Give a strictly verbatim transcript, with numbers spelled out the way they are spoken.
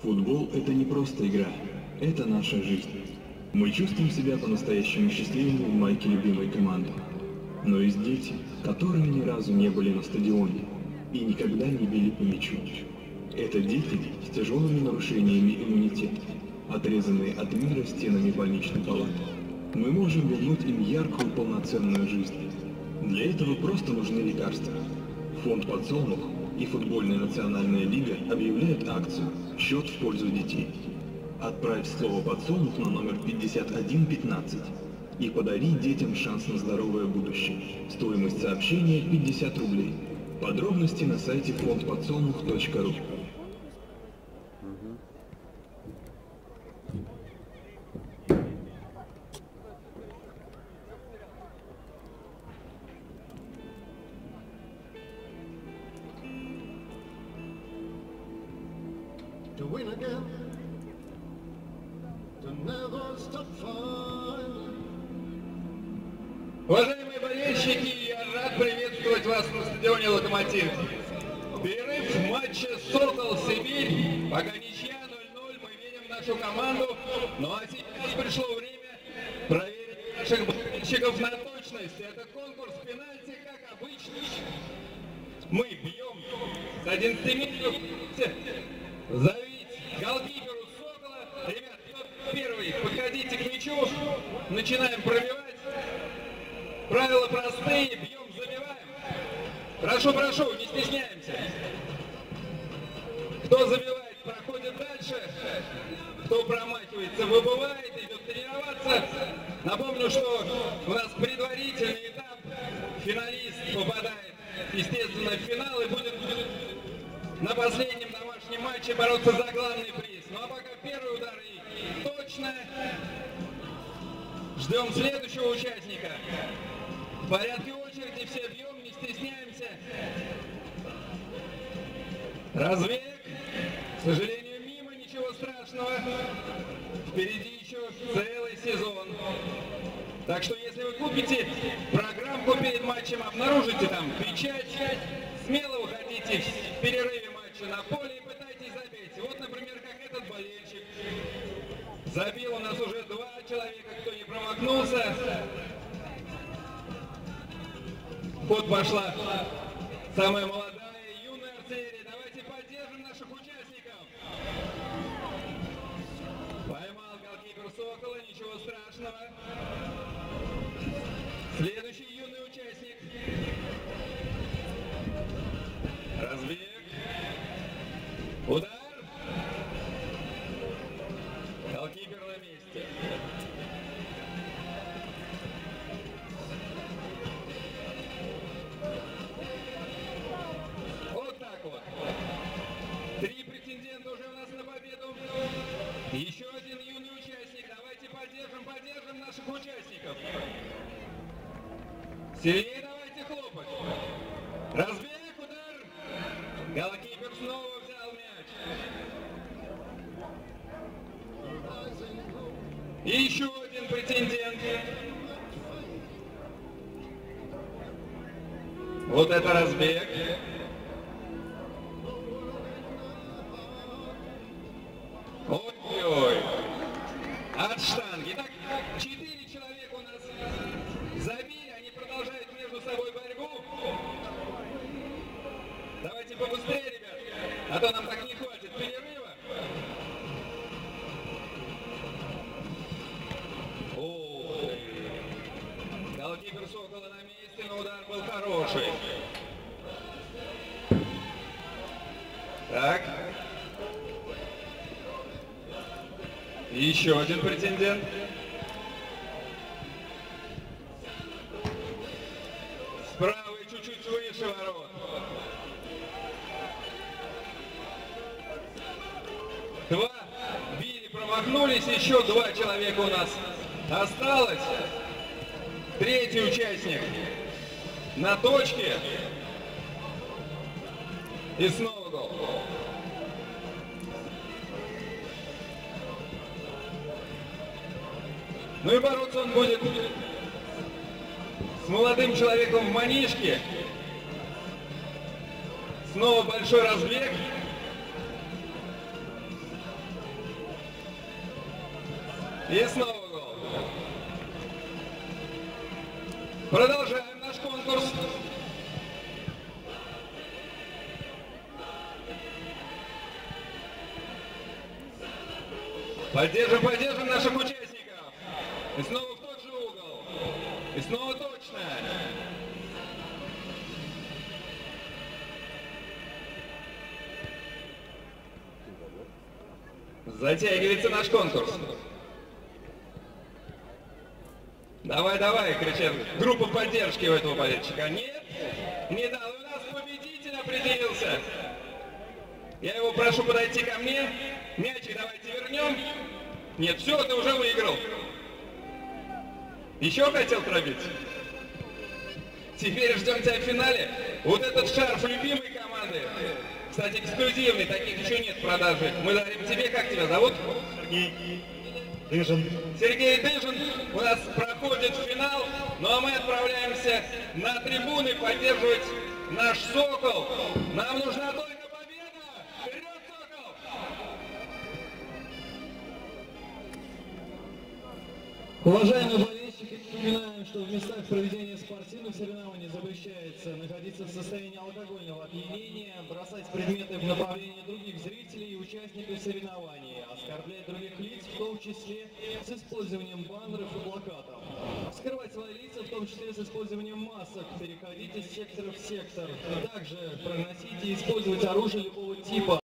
Футбол – это не просто игра, это наша жизнь. Мы чувствуем себя по-настоящему счастливыми в майке любимой команды. Но есть дети, которые ни разу не были на стадионе и никогда не били по мячу. Это дети с тяжелыми нарушениями иммунитета, отрезанные от мира стенами больничной палаты. Мы можем вернуть им яркую полноценную жизнь. Для этого просто нужны лекарства. Фонд «Подсолнух» и футбольная национальная лига объявляют акцию «Счет в пользу детей». Отправь слово «Подсолнух» на номер пятьдесят один пятнадцать и подари детям шанс на здоровое будущее. Стоимость сообщения пятьдесят рублей. Подробности на сайте фонд подсолнух точка ру. To win again, to never stop fighting. Уважаемые болельщики, я рад приветствовать вас на стадионе «Локомотив». Перерыв в матче «Сокол-Сибирь». Пока ничья ноль-ноль, мы верим в нашу команду. Ну а сейчас пришло время проверить наших болельщиков на точность. Это конкурс пенальти, как обычно. Мы бьем с одиннадцати метров. Зовите голкиперу «Сокола». Ребят, кто первый? Подходите к мячу. Начинаем пробивать. Правила простые. Бьем, забиваем. Прошу, прошу, не стесняемся. Кто забивает, проходит дальше. Кто промахивается, выбывает, идет тренироваться. Напомню, что у нас предварительный этап. Финалист попадает, естественно, в финал и будет на последнем домашнем матче бороться за главный приз. Ну а пока первый удар и точно. Ждем следующего участника. В порядке очереди все бьем, не стесняемся. Разбег. К сожалению, мимо, ничего страшного. Впереди еще целый сезон. Так что, если вы купите программку перед матчем, обнаружите там печать, смело выходите в перерыве матча на поле и пытайтесь забить. Вот, например, как этот болельщик. Забил у нас уже два человека, кто не промахнулся. Вот пошла самая молодая, юная артиллерия. Давайте поддержим наших участников. Поймал голкипер «Сокола», ничего страшного. Следующий юный участник. Разбег. Удар. Голкипер на месте. Вот так вот. Три претендента уже у нас на победу. Еще один юный участник. Давайте поддержим, поддержим наших участников. Сильнее давайте хлопать. Разбег, удар. Голкипер снова взял мяч. И еще один претендент. Вот это разбег. Ой-ой. От штанги. Итак, четыре человека у нас забили. Они продолжают между собой борьбу. Давайте побыстрее, ребят. А то нам так не хватит перерыва. Ух ты. Голкипер «Сокола» на месте, но удар был хороший. Так. И еще один претендент. Справа и чуть-чуть выше ворот. Два били, промахнулись, еще два человека у нас осталось. Третий участник на точке. И снова гол. Ну и бороться он будет с молодым человеком в манишке. Снова большой разбег. И снова гол. Продолжаем наш конкурс. Поддержим, поддержим наших участников. И снова в тот же угол. И снова точно. Затягивается наш конкурс. Давай, давай, кричат группа поддержки у этого болельщика. Нет, не дал. У нас победитель определился. Я его прошу подойти ко мне. Мячик давайте вернем. Нет, все, ты уже выиграл. Еще хотел пробить? Теперь ждем тебя в финале. Вот этот шарф любимой команды. Кстати, эксклюзивный, таких еще нет в продаже. Мы дарим тебе, как тебя зовут? Сергей Дыжин. Сергей Дыжин у нас проходит в финал, ну а мы отправляемся на трибуны поддерживать наш «Сокол». Нам нужна только победа! Вперед, «Сокол»! Уважаемые болельщики, напоминаем, что в местах проведения спортивных соревнований запрещается находиться в состоянии алкогольного опьянения, бросать предметы в направлении других зрителей и участников соревнований, оскорблять других лиц, в том числе с использованием баннеров и плакатов, скрывать свои лица, в том числе с использованием масок, переходить из сектора в сектор, также проносить и использовать оружие любого типа.